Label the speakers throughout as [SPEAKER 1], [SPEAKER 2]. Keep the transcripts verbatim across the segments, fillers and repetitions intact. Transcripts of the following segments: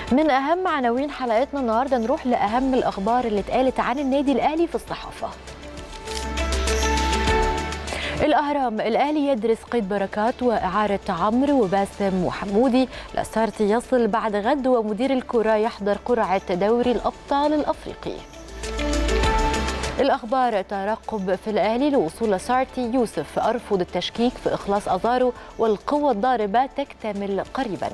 [SPEAKER 1] من أهم عناوين حلقتنا النهارده نروح لأهم الأخبار اللي اتقالت عن النادي الأهلي في الصحافة. الأهرام: الأهلي يدرس قيد بركات وإعارة عمرو وباسم وحمودي، لاسارتي يصل بعد غد ومدير الكرة يحضر قرعة دوري الأبطال الأفريقي. الأخبار: ترقب في الأهلي لوصول لاسارتي، يوسف أرفض التشكيك في إخلاص أزارو والقوة الضاربة تكتمل قريبا.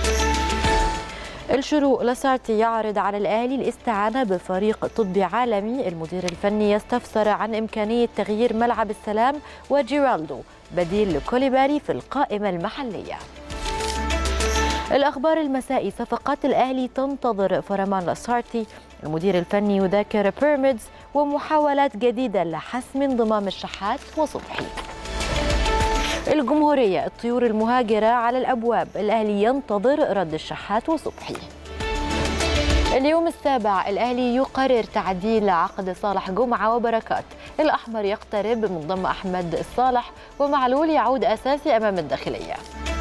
[SPEAKER 1] الشروق: لاسارتي يعرض على الأهلي الاستعانة بفريق طبي عالمي، المدير الفني يستفسر عن إمكانية تغيير ملعب السلام وجيرالدو بديل لكوليبالي في القائمة المحلية. الأخبار المسائي: صفقات الأهلي تنتظر فرمان لاسارتي، المدير الفني يذاكر بيراميدز ومحاولات جديدة لحسم انضمام الشحات وصبحي. الجمهورية: الطيور المهاجرة على الأبواب، الأهلي ينتظر رد الشحات وصبحي. اليوم السابع: الأهلي يقرر تعديل عقد صالح جمعة وبركات، الأحمر يقترب من ضم أحمد الصالح ومعلول يعود أساسي أمام الداخلية.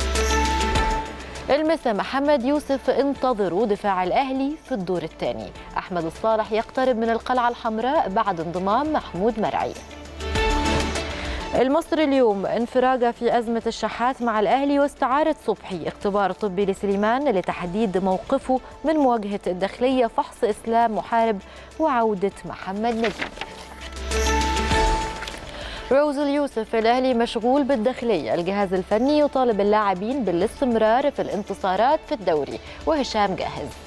[SPEAKER 1] المسا: محمد يوسف انتظروا دفاع الأهلي في الدور الثاني، أحمد الصالح يقترب من القلعة الحمراء بعد انضمام محمود مرعي. المصري اليوم: انفراجة في أزمة الشحات مع الأهلي واستعارة صبحي، اختبار طبي لسليمان لتحديد موقفه من مواجهة الداخلية، فحص إسلام محارب وعودة محمد نجيب. روز اليوسف: الأهلي مشغول بالداخلية، الجهاز الفني يطالب اللاعبين بالاستمرار في الانتصارات في الدوري، وهشام جاهز.